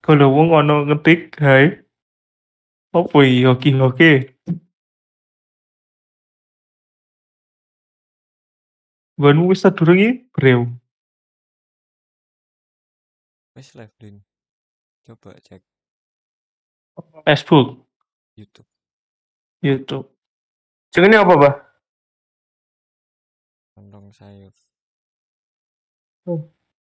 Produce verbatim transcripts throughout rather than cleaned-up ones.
Kalau wong ono ngetik, "Hai." Opo iki hoki-hoki? Nggonmu wis sadurunge Brew? Wis live, Din. Coba cek Facebook, YouTube. YouTube. Jenenge apa, Bah? Lontong sayur. Hmm.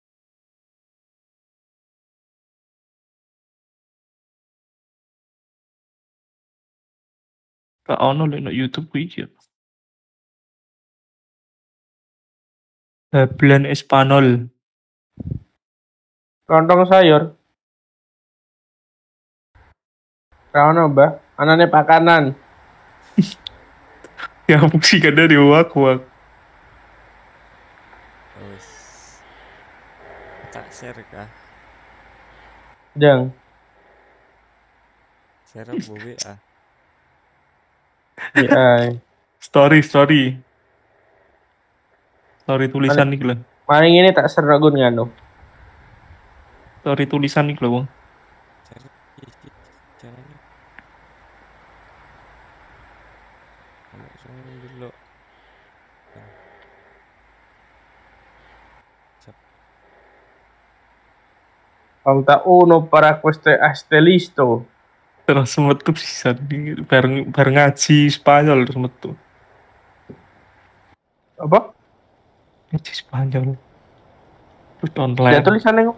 Gak ono lek nang YouTube kuwi iki. Hablan Espanol. Lontong sayur. Ra ono, Bah. Anane pakanan. Ya mesti kada diwak-wak. Wis. Tak share kah? Jang. Share apa W A? W A. Story, story. Story tulisan iki lho. Maring ini tak seragun nganu. Story tulisan iki lho, Wong. Share iki caranya. Ono sing ndelok. Falta uno para queste este listo. Terus metu pisan bareng bareng ngaji Spanyol terus metu. Apa? Ngaji Spanyol. Terus Ya online. tulisannya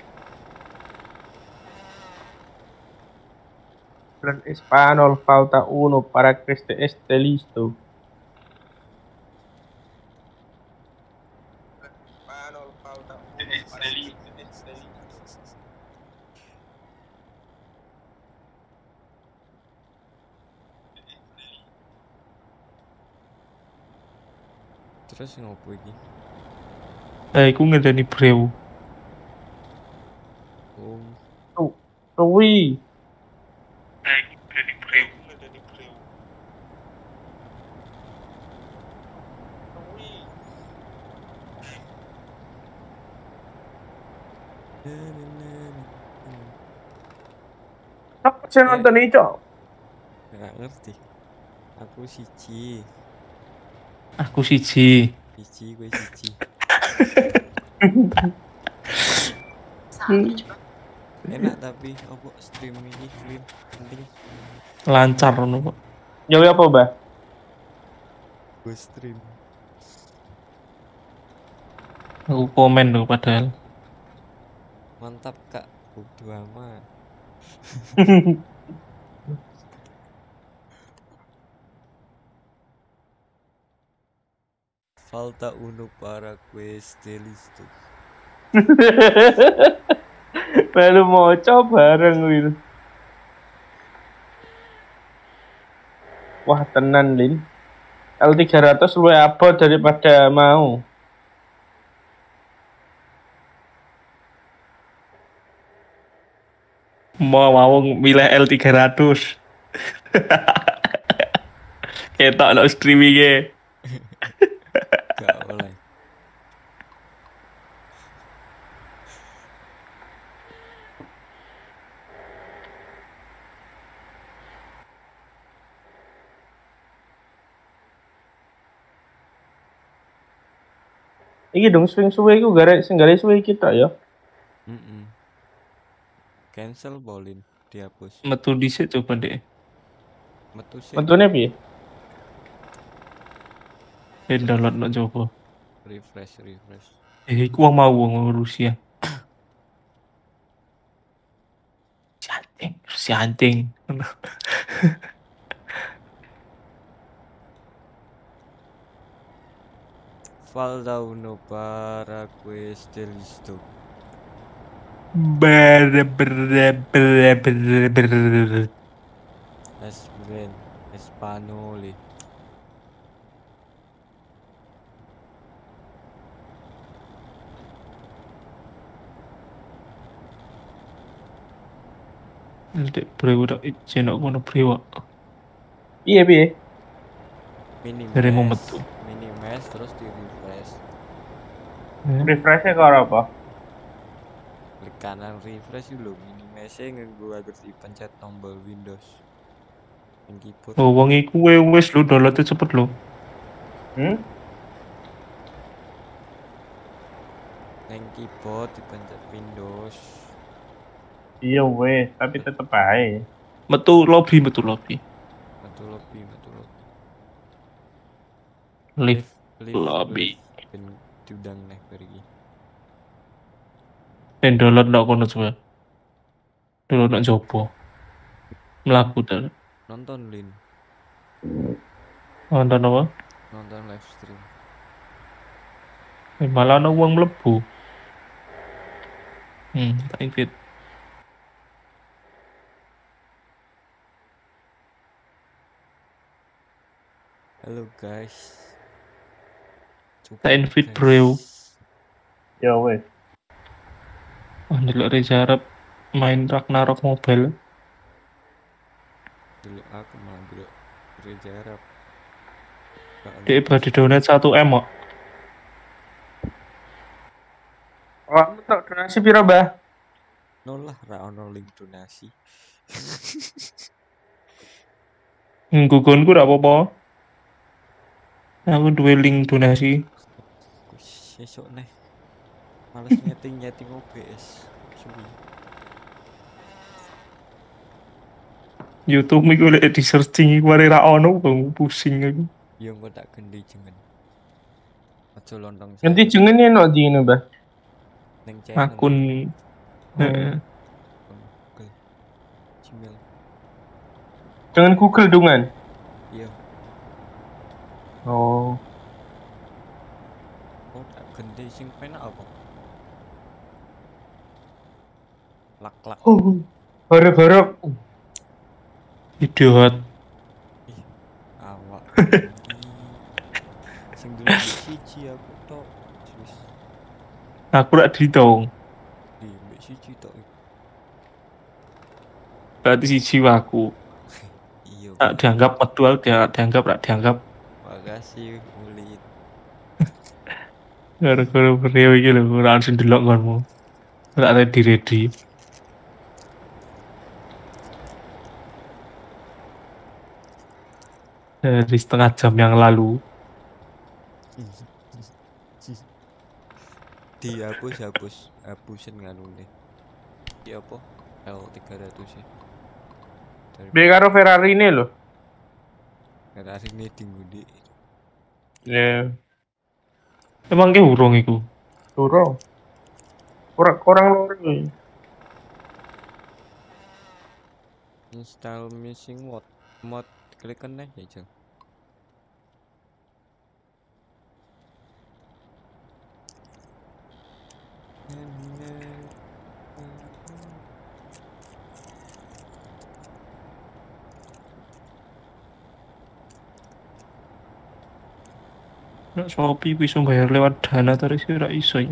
Plan Espanol falta uno para que este esté listo. Espanol falta uno para que este esté listo. Terus ngopo iki? Eh, iku ngedani Brew. Oh, Oh, Wi. Eh, ngedani Brew. Apa sih nonton ini, Cok? nggak ngerti. Aku siji. Aku siji. Siji gue siji. Enak tapi apa stream ini clean penting Lancar ngono kok. Jauh apa, Bah? gue stream. Aku komen loh padahal. Mantap Kak, bodo amat. Falta uno para queste listo. Baru mau coba bareng Wil. Wah, tenan, Lin. L tiga ratus luwih abot daripada mau. Mau mau milih L tiga ratus. Ketok lo streamingnya. Gak oleh. Iki dong swing suwe iku garek sing garek suwe kita ya. Mm -mm. Cancel bolin dihapus. Metu dhisik coba deh. Metu sih. Metune piye? Eh download no coba. Refresh refresh. Eh iku wong mau wong Rusia. Si anjing, si anjing. Falta uno para queste listo. Ber ber ber ber ber. Esbren Espanoli. Dek brew dak jenok ngono brew. Iya piye? Minimes. Dari mau metu. Minimes terus di refresh. Refresh-nya karo apa? Klik kanan refresh dulu minimes. nese nganggo agar dipencet tombol Windows. Yang keyboard. Oh, wong iku wis lu download cepet lo. Hmm? Yang keyboard dipencet Windows. Iya weh, tapi tetep aja. Metu lobby, metu lobby. Metu lobby, metu lobby. Live Live, lobby. live. Ben diundang nih pergi. Dan download ndak kono coba. Download ndak jopo. Melaku dah. Nonton Lin, Nonton apa? nonton live stream. Eh, malah ana wong mlebu. Hmm, tak invite. Halo guys. Tak invite bro. Ya weh. Oh, ndelok Reza Arab main Ragnarok Mobile. Dulu aku malah dulu Reza Arab. Dia badi donat satu M kok. Oh, untuk donasi piro, Mbah? Nol lah, ra ono link donasi. Nggugonku ora apa-apa. Aku duwe link donasi. Wis sesuk nih. Males nyeting-nyeting O B S. Suwi. YouTube iku lek di searching iku are ra ono bang pusing aku. Yo engko tak gendi jengen. Aja lontong. Ganti jenenge no di ini, Mbah. ning channel. Akun Oh. heeh. Google. Gmail. Dengan Google dungan. Iya. Oh. Oh, tak gendi sing penak apa? Lak-lak. Oh. Horok-horok. Idiot. Ih, awak. Sing dulu siji aku tok. Wis Aku rak dihitung. di mbek siji tok. Berarti siji aku. Iya. Tak dianggap metu aku dia dianggap rak dianggap. Makasih Ulin. Gara-gara beliau iki lho ora langsung delok konmu. Ora ready ready. Dari setengah jam yang lalu. Dihapus hapus hapusin nganu nih. Iya apa? L tiga ratus ya. Dari Be karo Ferrari ini loh. Ferrari ini tinggi. Ya, Emang ke urung iku. turun. Kurang kurang lori. Install missing mod. Mod klik kan ya Jeng. Nek Shopee ku iso bayar lewat dana terus ora iso ya.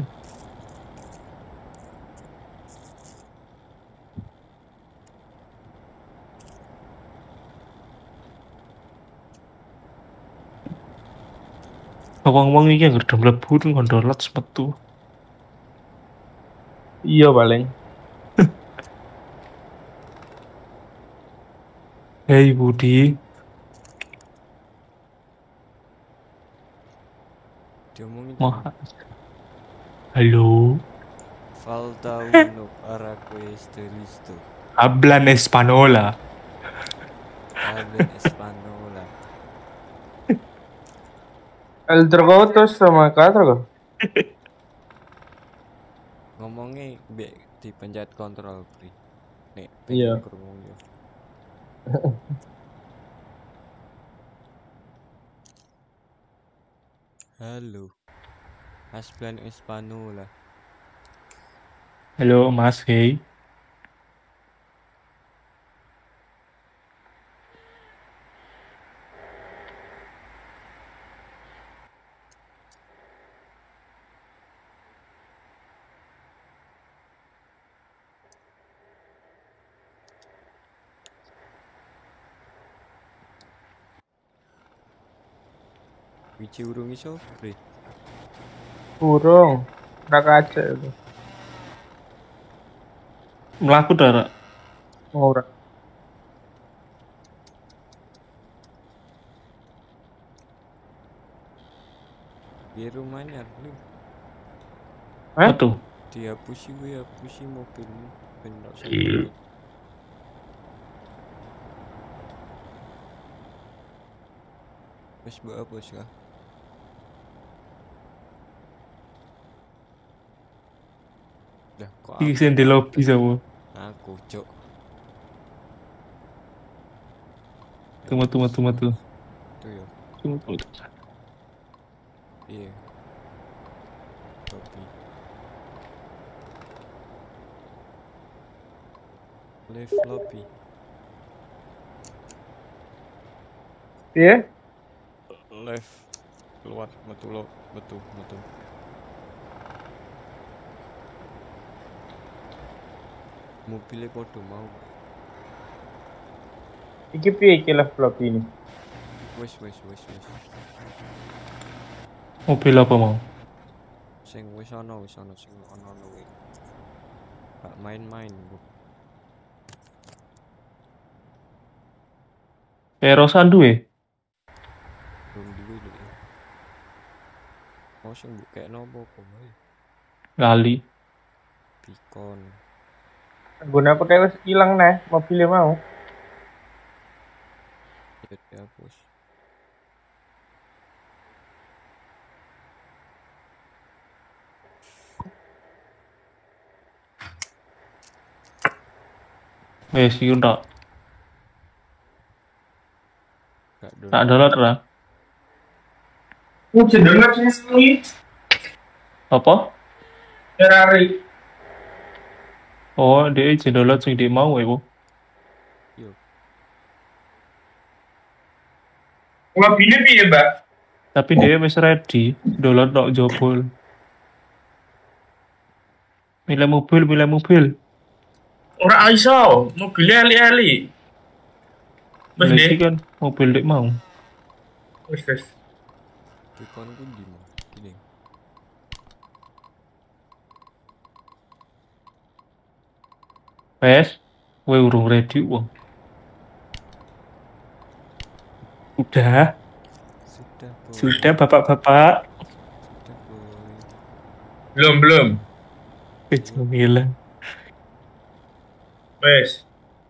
Wong-wong iki anggere do mlebu ngono download metu. Iya paling. Hei Budi, Diomongin mah. Halo, falta uno para questo listo. hablan Espanola. Hablen Espanola. El tergotos sama cuatro. Ngomongnya mbek dipencet kontrol Bri. Nek Iya. pengen krungu yo. Halo. Hablan Espanola. Halo Mas, hei. Wiji urung iso Bri. Burung. Rak aja itu. Melaku dah. Ra. Ora. Di rumahnya lu Hah? Betul. dihapusi gue hapusi mobilmu benar saya. Wes mbok hapus kah? Dah kok Iki aku sing di lobby sama. aku cok. Tunggu tunggu tunggu tunggu. Tuh ya. Tunggu tunggu. Iya. Kopi. Live lobby. Piye? Live keluar metu lo metu metu. Mobilnya podo mau. Iki piye iki live vlog ini? Wes wes wes wes. Mobil apa mau? Sing wis ana wis ana sing ana-ana kuwi. Gak main-main, Bu. Erosan duwe. Belum duwe lho. Mau sing mbok kek nopo kok wae. Lali. Pikon. Guna aku wis ilang neh mobilnya mau. Ya dihapus. Wes iki ndak. Gak Tak download. download lah. Ku jenenge sing Apa? Ferrari. Oh, dia izin download sing dia mau ya, Bu. Yo, Mobilnya piye, Mbak? Tapi dia wis ready, download tok jebol. Milih mobil, milih mobil. Ora iso, mobilnya eli-eli. Wis Lagi deh. kan mobil dia mau. Wis wis. pikon ku ndi mau? Gini. Wes, gue urung ready wong. Udah, Sudah, Boy. sudah bapak-bapak. Sudah, Boy. Belum, belum. Kecemilan. Wis.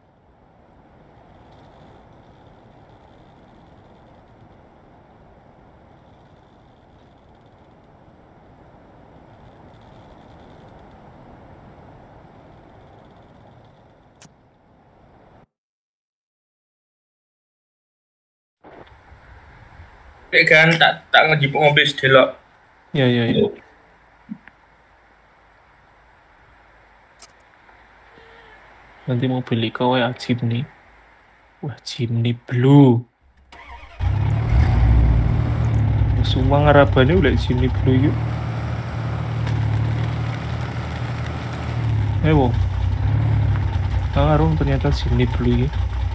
Kayak kan tak tak ngejipuk mobil sedelok. Ya, ya, ya. Nanti mau beli kau ya Jimny. Wah, Jimny Blue. Semua ngarabannya udah Jimny Blue yuk. Eh, wong. Ngarung ternyata Jimny Blue yuk.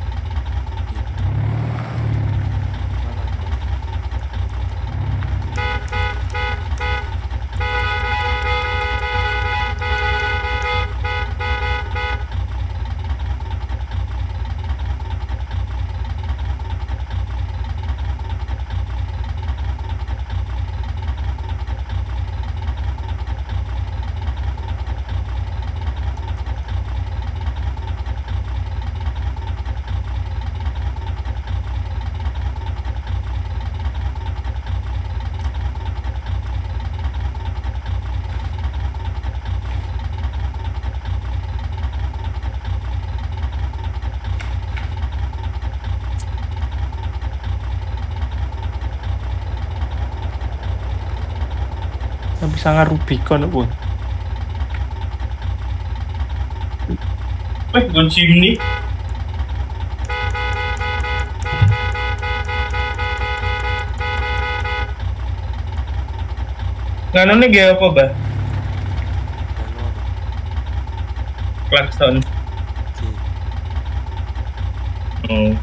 Tapi sangat Rubicon pun. Wih, gue Jimny. Nganone gak apa, Bah? Ono. Klakson. Oke. Oh.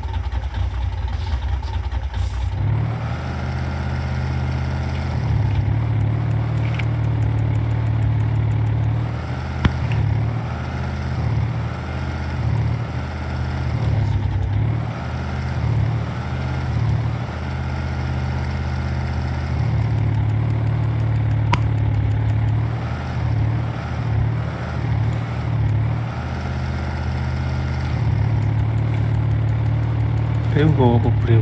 Breu gue apa breu?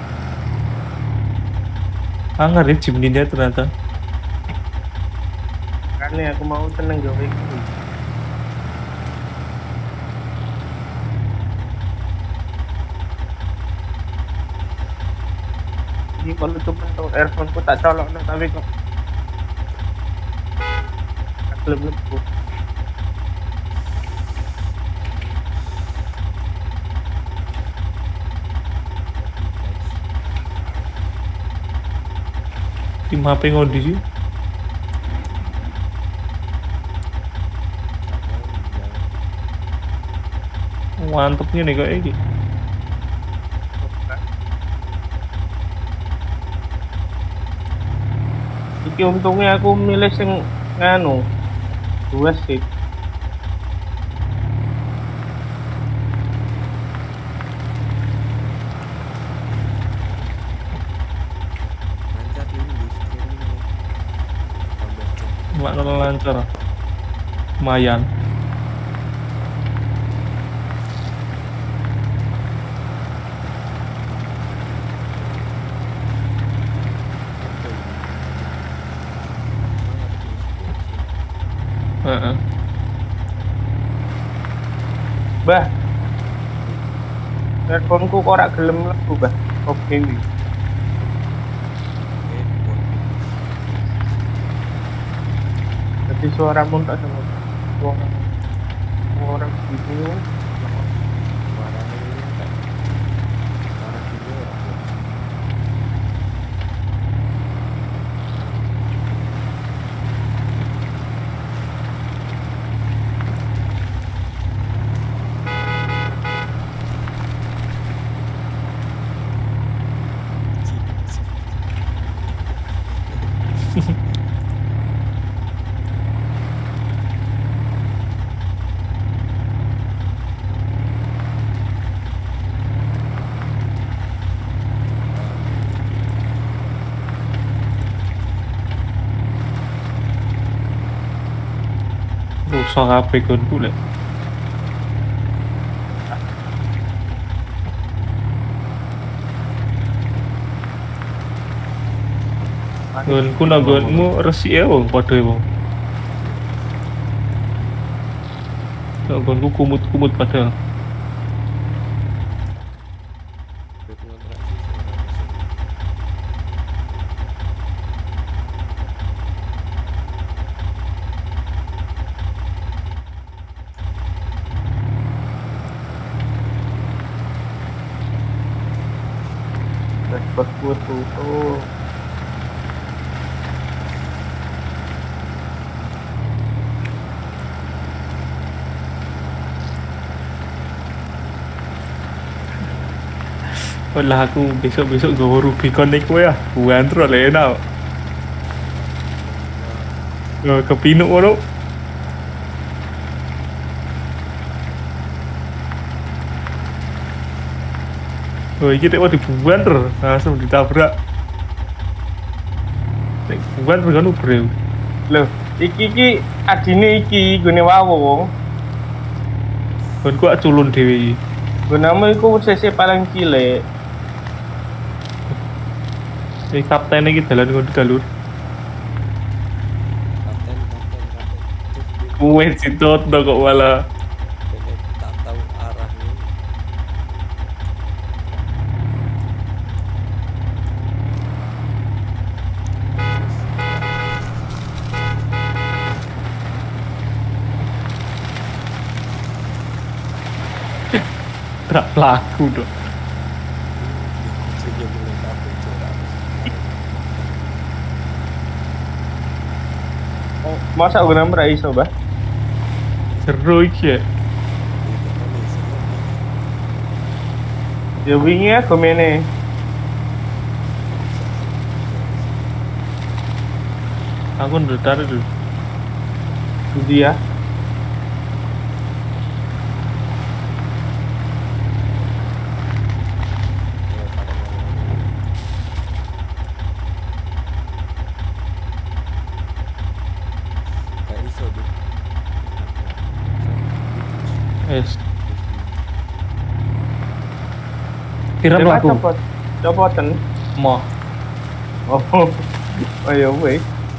Anggar ya Jimny dia ternyata. Makanya aku mau tenang gawe iki. Ini kalau cuma tuh earphone ku tak colok no, tapi kok belum lebu. Tim H P ngondi sih. Mantepnya nih kayak ini. Iki untungnya aku milih sing nganu dua sih. Lancar dulu streamingnya. Tambah jam. Makna lancar. Lumayan. Heeh. Bah, earphone ku kok ora gelem lebu, Bah. Oke wi. Jadi suara pun tak sama. Suara orang gitu. Suaranya ini kan suara video ya. Rusak H P kon ku lek. Gonku nanggonmu resik ya wong padha wong. Gonku kumut-kumut padahal. Gue ngontrak sih suara mesin. Dashboard ku tuh. Walah aku besok-besok gawe Rubicon nih kowe ya. Buantro le enak. Yo kepinuk ngono. Oh iki tek mau dibuanter, langsung ditabrak. Nek buanter kan breu. Loh, iki iki adine iki gone wawo. Gonku ak culun dhewe iki. Gunamu iku C C paling cilik. Iki kapten iki dalan ngono dalur. Kapten, kapten, kapten. Terus gue Kuwe citot kok malah. bener tak tahu arahnya. Trak pelaku dong. Jadi mulai kabel corak. Oh, masa gunamu ra iso, Bah? Seru iki ya. Ya wingi aku mene. Aku ndetar itu. Dia Gak iso deh. Es. Kira Dewa mlaku. copot. Copoten. Moh. Oh. Oh ya weh.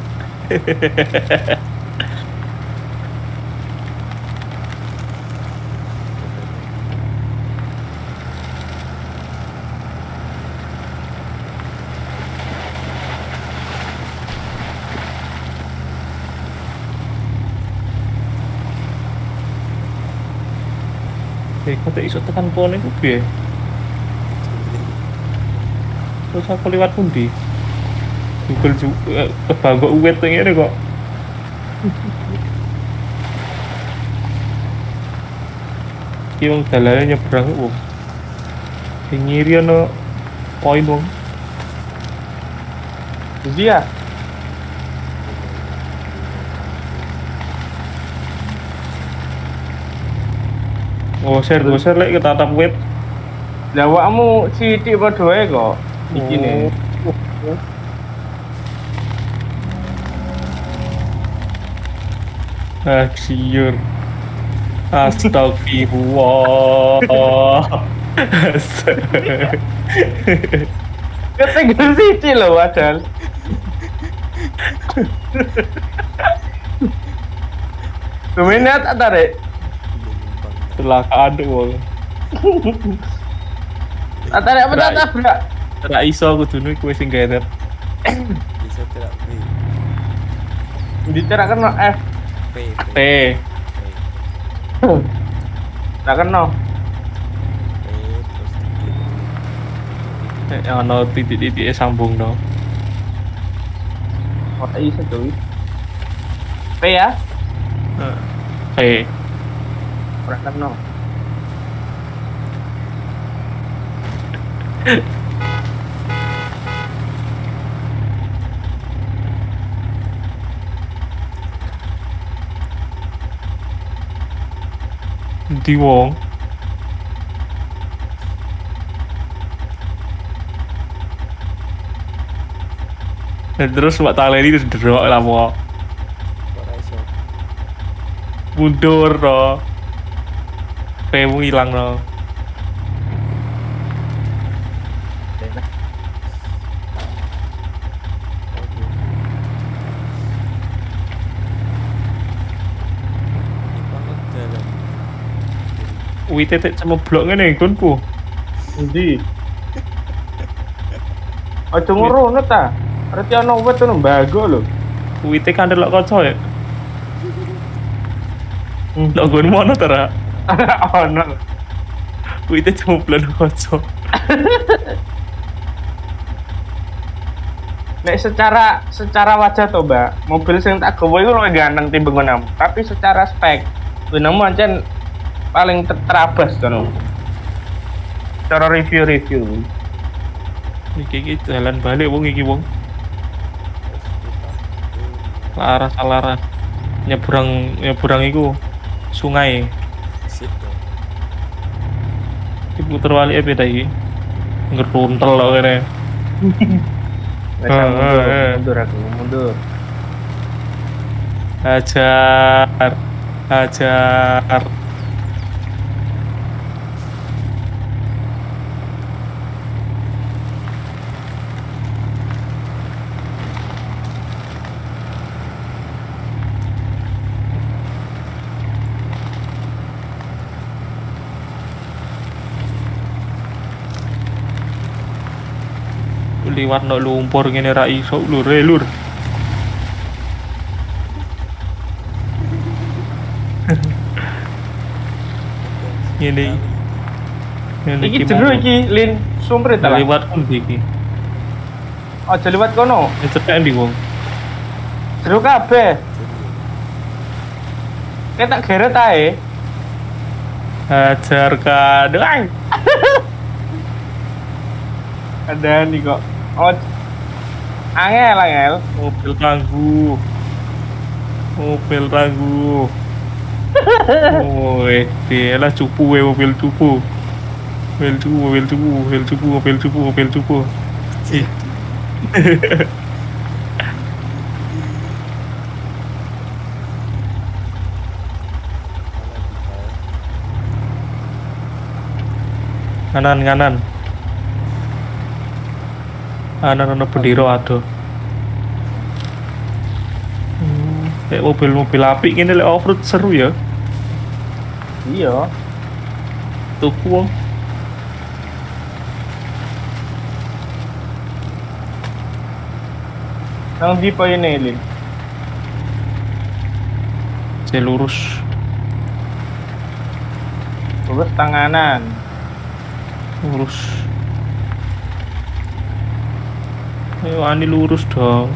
Eh, kok tak iso tekan pohon iku piye? Terus aku lewat pundi? Google juga kebanggok uwet ngene kok. Iki wong dalane nyebrang wong. Sing ngiri ana poin wong. Dia. Goser goser lek ketatap wet. Lah awakmu sithik padha wae kok. Iki ne. Oh. Ah, siur. Astagfirullah. Ketinggal sithik lho padahal. Lumayan tak tarik. Kecelakaan tuh wong. Tak tarik apa tak tabrak? Ora iso kudune kowe sing geret. Bisa tidak B. Diterak kena F. P. P. P. Tak kena. P terus diklik. Yang ana titik-titik sambung no. Oh tak iso tuh. P ya? P. Ora kena. Endi wong? Dan terus mbak taleni terus derok lah mau Ora iso. mundur no. P-mu hilang no. Wih tetek sama blok ngene konku. Endi? Aja ngono ta. Arti ana wet ngono mbago lho. Wih tetek kan delok kaca ya. Lok gon mono ta ra? Ono. Wih tetek cuma blok kaca. Nek secara secara wajah to, Mbak, mobil sing tak gowo iku luwih ganteng timbang ngono. Tapi secara spek, ngono ancen paling ter- terabas to. Cara review-review. Iki iki jalan balik wong iki wong. Laras laras. Nyebrang nyebrang iku sungai. Sip dong. Ibu terwali beda iki. Ngeruntel kok kene. Wes Ah, mundur, ah, ah. mundur aku, mundur. Hajar. Hajar. Liwat no lumpur ngene ra iso lur eh lur. Ngene ngene Iki jero iki Lin sumber ta. liwat pundi iki? Aja liwat kono. Cetek ndi wong? Jero kabeh. Ketak geret ae. Hajar kadang. Ada nih kok. Oh. Angel, angel. Mobil tangguh. Mobil tangguh. Oh, dia lah cupu we mobil cupu. Mobil cupu, mobil cupu, mobil cupu, mobil cupu, mobil cupu. Ih. Kanan kanan. Anak-anak bendera ada. Hmm, kayak mobil-mobil apik gini lek off-road seru ya. Iya. Tuku wong. Nang di pa ini, Lin. Saya lurus. Terus tanganan. Lurus. Ayo ani lurus dong.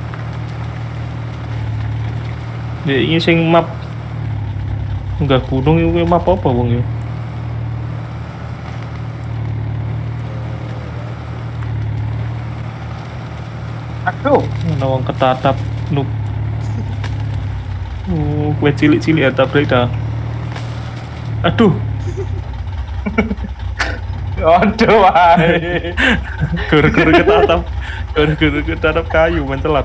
Ya ini sing map enggak gunung itu map apa wong ya? Aduh, Ana wong ketatap nuk. Oh, kue cilik-cilik ya tabrak dah. Aduh, aduh, wae. gara-gara ketatap, gara-gara ketatap kayu mencelat.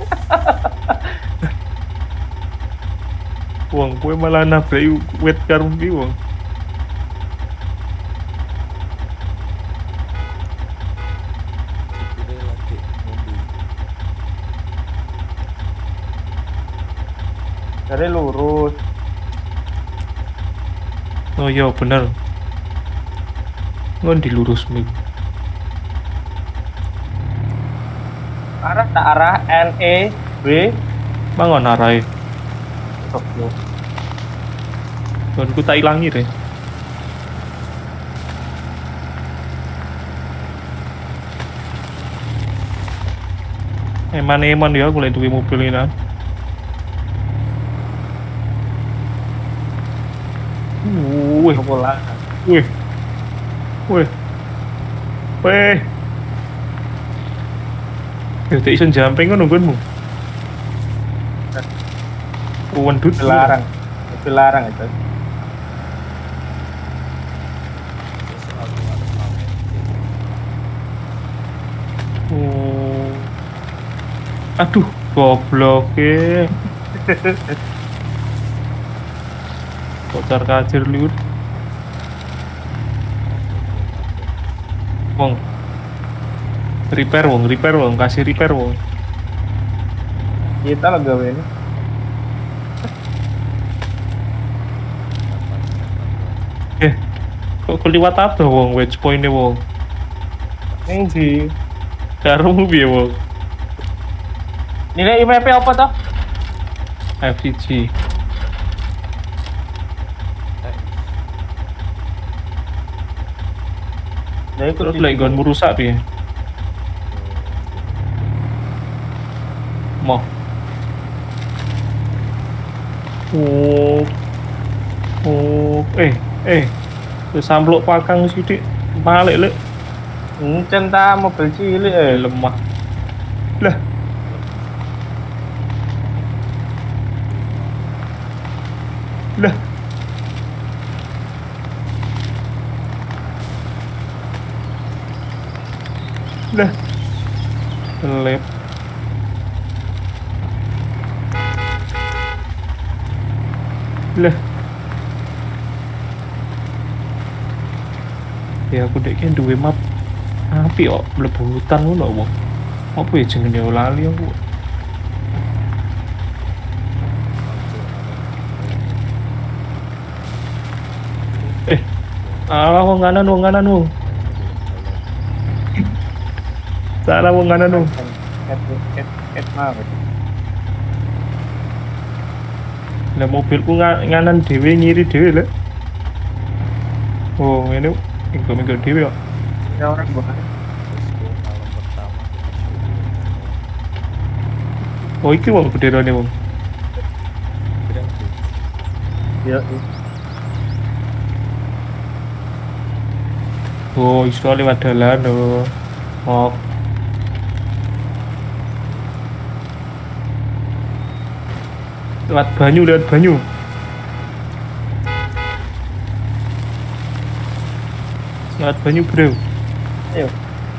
Wong, kue malah nabrak wet karung ki wong. Supirnya lagi mobil. Dari lurus. Oh iya bener. Ngon dilurus mi. Arah tak arah N E B. Mangon arai. Tokyo. Kon ku tak ilangi deh. Eman-eman ya aku lagi duwe mobil ini. Wih, Bola. wih, wih, wih. Ya tak isen jumping kan nungguinmu. Kuwen dut Dilarang. Dilarang itu. Terus aku ada pamer. Oh. Aduh, goblok e. Kocar kacir liur. Wong. Repair wong, repair wong, kasih repair wong. Kita lah gawe ini. Eh, kok keliwat apa wong wedge point e wong? Ning di Karumu piye wong? nilai I M P apa toh? F C G. Ya ikut Terus lek nggonmu rusak piye? Mau. Oh. Oh, eh, eh. Wis sampluk pakang sithik. Balik lek Encen ta mobil cilik eh eh. lemah. Lah. Lah. Lah. Lep. Lah. Ya aku dek kan duwe map api kok mlebu hutan ngono wong. Apa ya jenenge lali aku. Eh, alah wong kanan wong kanan wong. Salah wong kanan wong. Ket ket ket mah. Lah mobilku nga- nganan dhewe ngiri dhewe lho. Oh, ngene minggu-minggu dhewe kok. Ya orang bukan. Terus gue malam pertama kita syuting. Oh, iki wong benderane wong. Bilang tuh. Ya. Oh, iso lewat dalan lho. Oh. Lewat banyu, lewat banyu. Lewat banyu, bro. Ayo.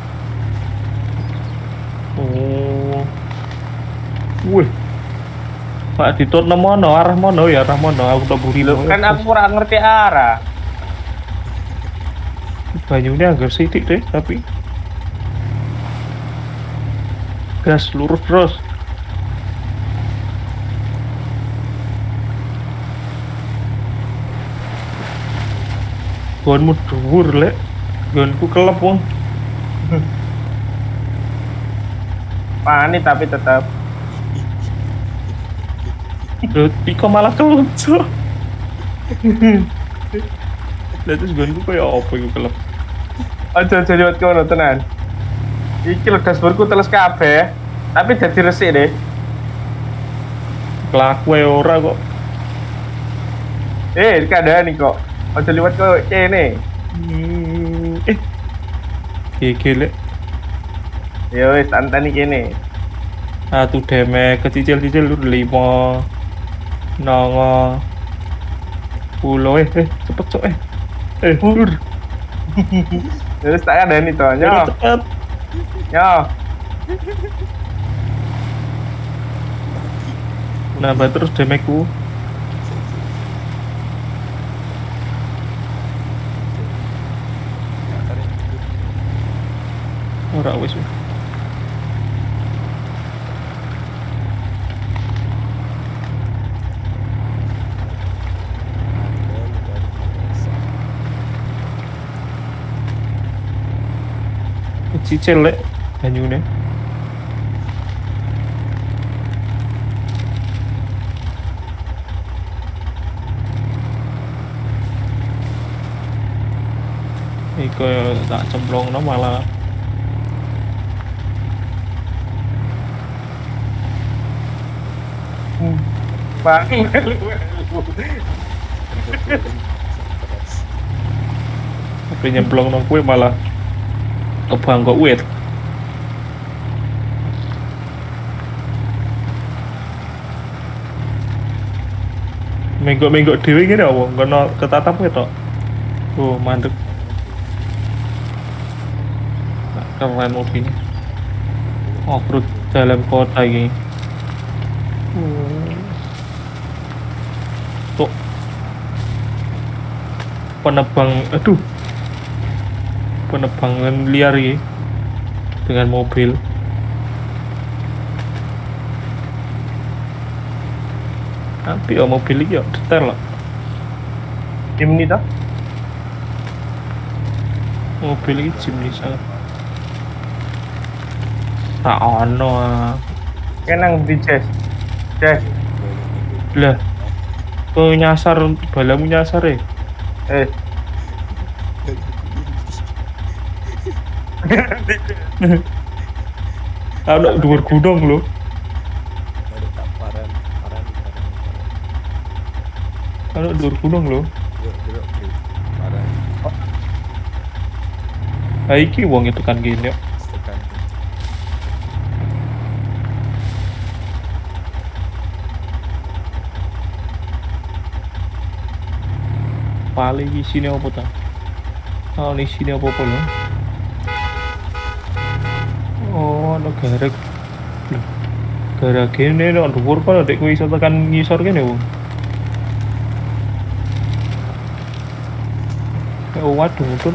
Oh. Wih. Pak Dito nemono, arah mono ya, arah mono. Aku tak buri Loh, kan aku kurang ngerti arah. Banyunya agak sidik deh, tapi gas lurus terus. Gonmu dhuwur lek, gonku kelep wong. Panik tapi tetap. Lho, Piko malah kelucu. Lah terus gonku koyo apa iku kelep. Aja aja liwat kono tenan. Iki lho dashboardku teles kabeh, tapi dadi resik deh. Kelaku ae ora kok. Eh, kadang nih kok. Aja liwat ke kene. Hmm, eh. Gege lek. Ya wis tantani kene. Satu damage kecil-kecil udah lima. Nongo. Pulo eh, eh cepet cok eh. Eh, lur. Ya wis tak kadani to. Nyo. Cepet. Nyo. Nambah terus damage-ku. Ora wis. Cicil lek banyune. Iku tak cemplungno malah Bang. tapi nyemplung nang kue malah kebang kok wit. Menggok-menggok dhewe ngene apa? Kono ketatap ketok. Oh, mandek. Nah, keren mobilnya. Oh, perut dalam kota ini. Hmm. Tuh. Penebang, aduh. Penebangan liar ini dengan mobil. Tapi oh, mobil ini ya detail lah. Jimny toh? Mobil ini Jimny sangat. Tak ono ah. Kenang di Jess. Jess. Lah. Kau nyasar, balamu nyasar ya? Eh. Ada dua gunung loh. Ada tak paran, paran, paran, paran. Ada dua gunung loh. Gerak, gerak, gerak. Paran. Nah, iki wong itu kan gini. Tekan. Paling di sini apa tak? Oh, di sini apa apa loh? Oh, ada garek. Loh, gara gini nek dhuwur kok nek kowe iso tekan ngisor kene wong. Oh, waduh, muter.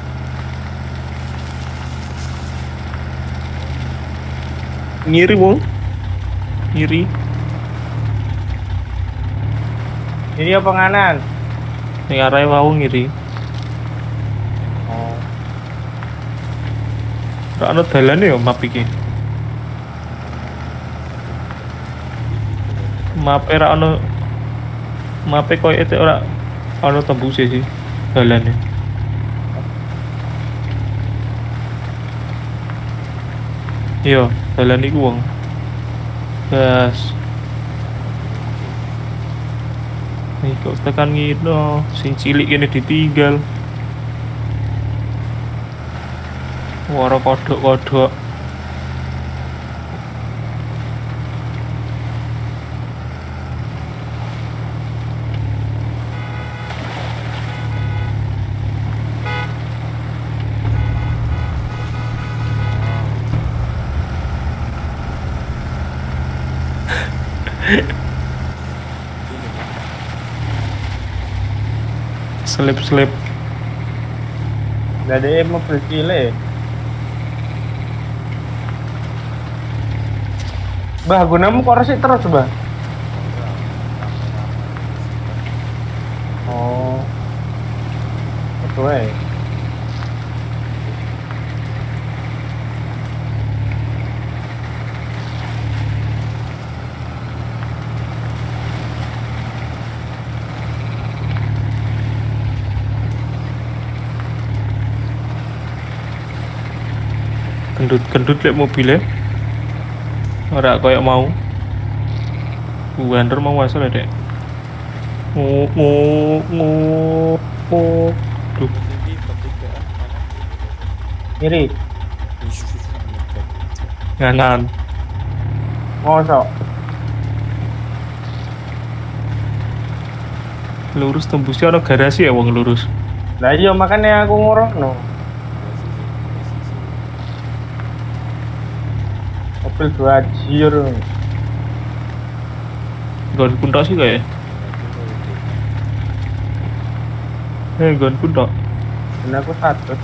Ngiri wong. Ngiri. Ini apa nganan? Ning arahe wau ngiri. Oh. Ora ana dalane ya map iki. Mape ra ana mape koyo itu ora ana tembuse sih dalane. Iya, dalan iku wong. Gas. Nih kok tekan ngino, sing cilik kene ditinggal. Wara kodok-kodok. Selip-selip. Gak ada yang mau bercile. Bah, gunamu kok resik terus, Bah? Ora, rame-rame sih. Oh, betul ya. Gendut-gendut lek mobilnya. Ora koyo mau. Wander mau asal dek. Nguk nguk nguk nguk. Duh, Terus iki pertigaan kanan kiri. Kiri, nganan. ngosok. Lurus tembusnya ada garasi ya wong lurus. Lah iya makanya aku ngorono. Mobil dua jir. Gon pun tok sih kayak. Eh gon pun tok. Dan aku satu.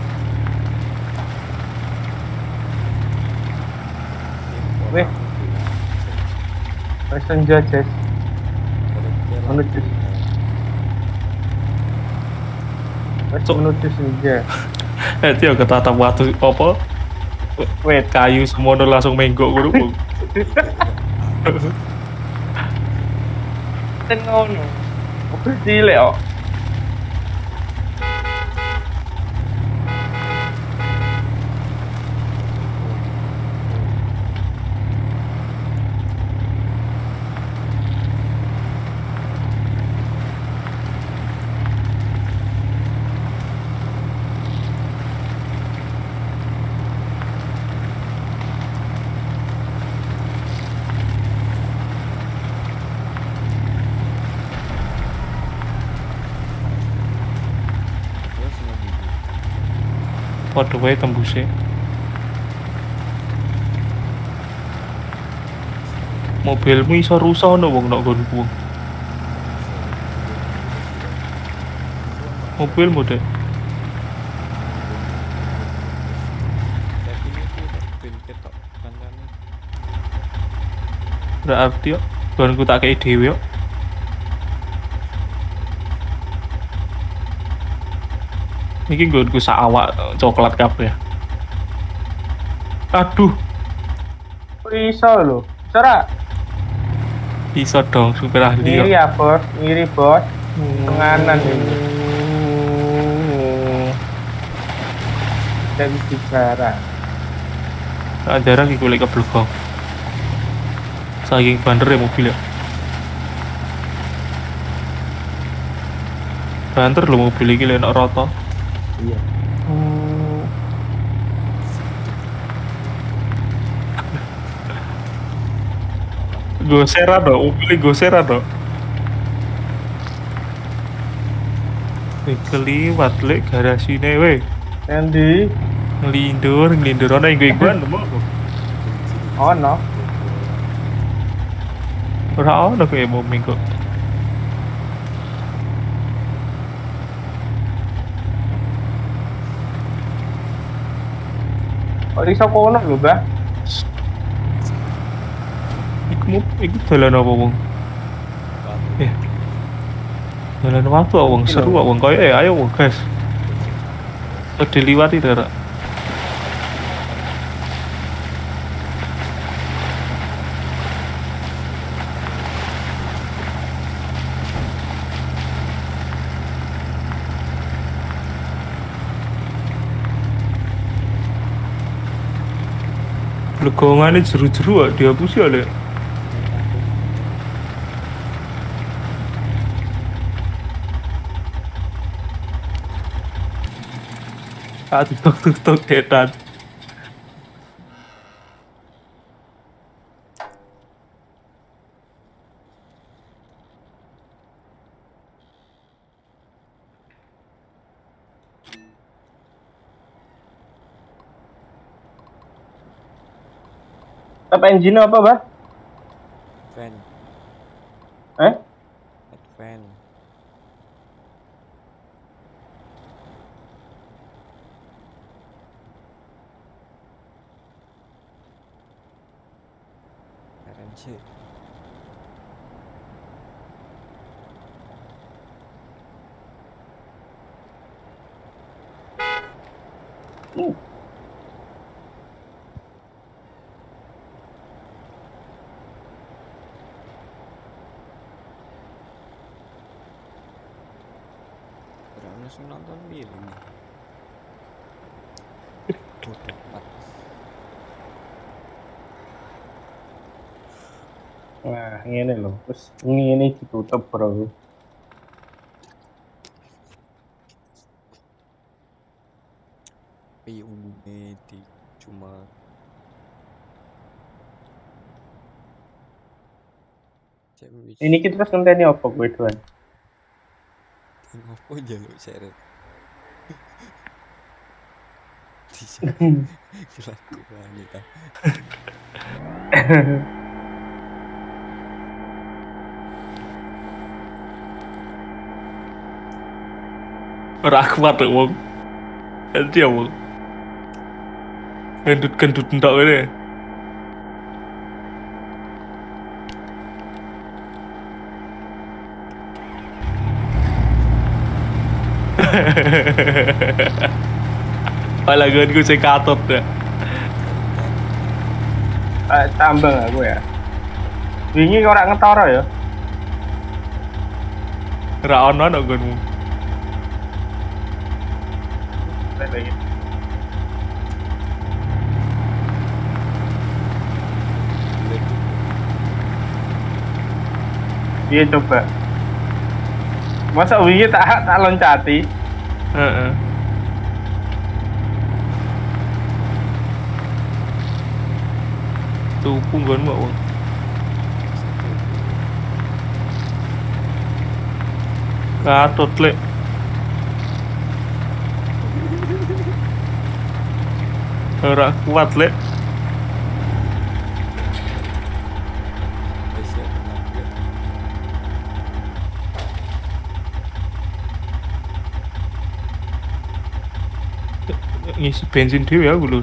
Weh. Wes senja, Jes. Menuju. Wes Cuk. menuju senja. Eh dia ketatap watu apa? Wait, Kayu semono langsung menggok ngono. Bung. ten ngono. Mobil cilik kok. Padha wae tembusnya. Mobilmu iso rusak ono wong nok nggonku. Mobilmu dek. Tapi ini tuh mobil ketok kancane. Berarti yo nggonku tak kei dhewe yo. Iki nggonku sak awak coklat kabeh. Aduh, Kok iso lho. Cara iso dong supir ahli ngiri yo. ya, Bos. Ngiri, Bos. Tenganan ini. Kita bicara. Tak jarang iki golek keblekong. Saking banter ya mobil ya. Banter lho mobil iki lek nek rata. Iya. Goseran dong, mobilnya goseran dong. Wih, keliwat lek garasine weh. Nanti Ngelindur, ngelindur ana yang gue nemu. ono. Ora ono kayak mau minggu. Kok iso kono lho, Bah? Iku mau, iku dalan apa wong? Eh, dalan waktu wong seru wong koyo eh ayo wong guys. Kok diliwati darak. Legongane jeru-jeru kok dihapus ya lek. Ah, tuk tuk tuk dedan. Top engine apa, Bah? Van, Eh? van. Anjir. Uh. Berapa langsung nonton film? Bodoh amat. Nah, ngene lho. Terus ngene ditutup, Bro. Tapi umumnya di cuma cewek Ini kita terus ngenteni apa kowe doan? ngopo jaluk seret. Kelaku wanita. Ora kuat kok wong. Nanti ya wong. Gendut-gendut entok ngene. Malah gue sing katut ya. Eh, tambah aku ya. Wingi kok ora ngetara ya? Ora ono nek gonmu. Lagi. Iya coba. Masa wingi tak tak loncati? Heeh. Tuku nggonmu wong. Katut lek. Ora kuat lek. Wis ya tenaga. Ngisi bensin dhewe ya lho.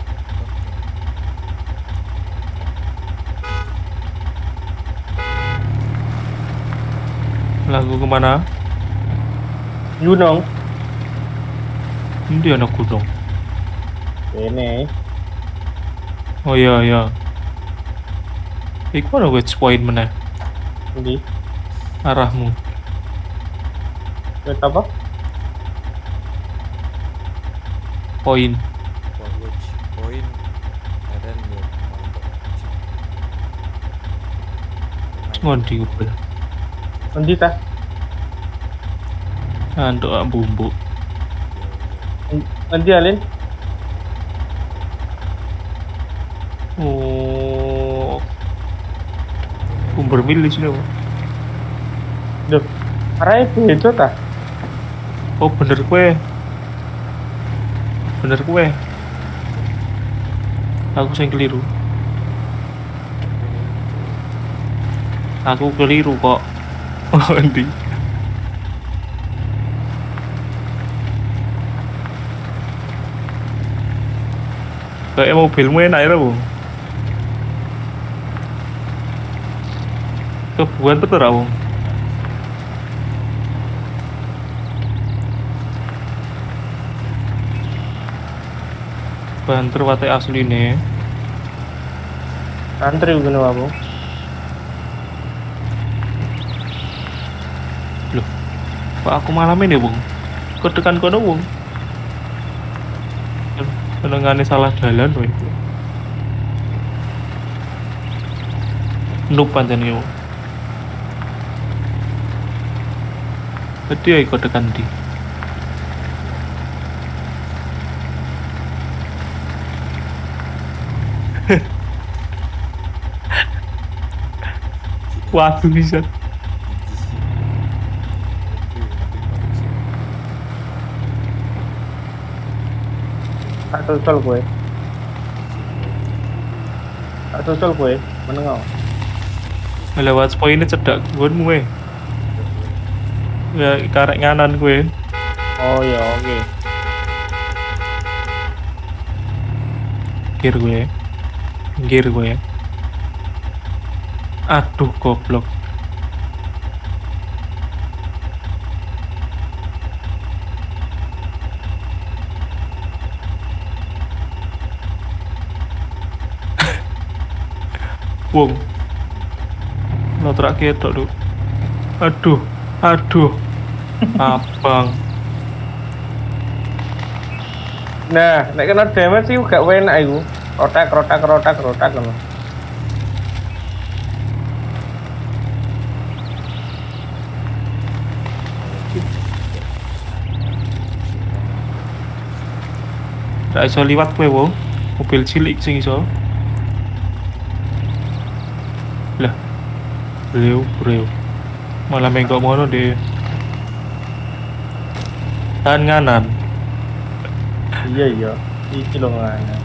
Lagu kemana? Gunung. Ini anak gunung. Ini. Oh iya iya. Iku ana waypoint meneh Di. arahmu. Wait apa? Poin. Watch point karen yo Ngondi kuwi. Nanti ta? Antuk bumbu. Nanti alin. Oh. Umber mil di sini. Pak. Duh. Arahnya beda ta? Oh bener kue. Bener kue. Aku sing keliru. Aku keliru kok. Oh ndi? Kayak mobilmu enak ya, Bu? Kebuan betul, Bung? Banter wate asli nih. Antri gini apa? Loh, kok aku malam ini, Bung? Ketekan kono, Bung? Penengane salah jalan, woy. Noob pancen iki. Berarti ya ikut tekan di. Waduh bisa. Tak susul gue. Tak susul gue. Menengok. Lewat poin ini cedak gonmu we. Ya karek nganan gue. Oh ya oke. Gear gue. Gear gue. Aduh, goblok. Wong, notrak ketok, Duk. Aduh, aduh. Abang. Nah, nek kena damage sih gak enak iku. Rotak, rotak, rotak, rotak ngono. Nggak iso liwat kowe, Wong. Mobil cilik sing iso. Lah, beliau, beliau. Malah menggok mono deh. Tahan nganan. Iya iya, iki lho ngene.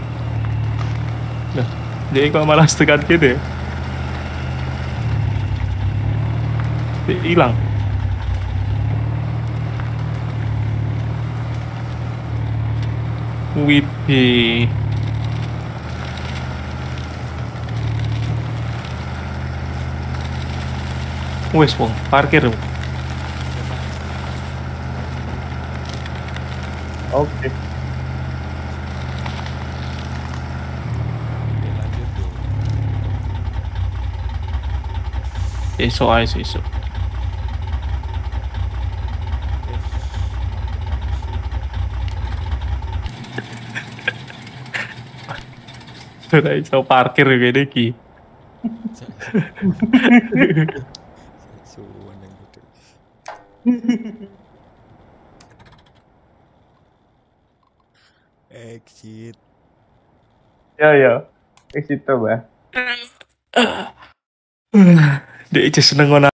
Lah, dia kok malah setekan gitu ya? Dia hilang. Widih. Wes, Wong, parkir. Oke. Oke, lanjut tuh. Esok aja sih, esok. Udah iso parkir kayak iki. Suwan yang gitu. Exit. Ya ya. Wis itu, Mbak. Dia aja seneng ngono.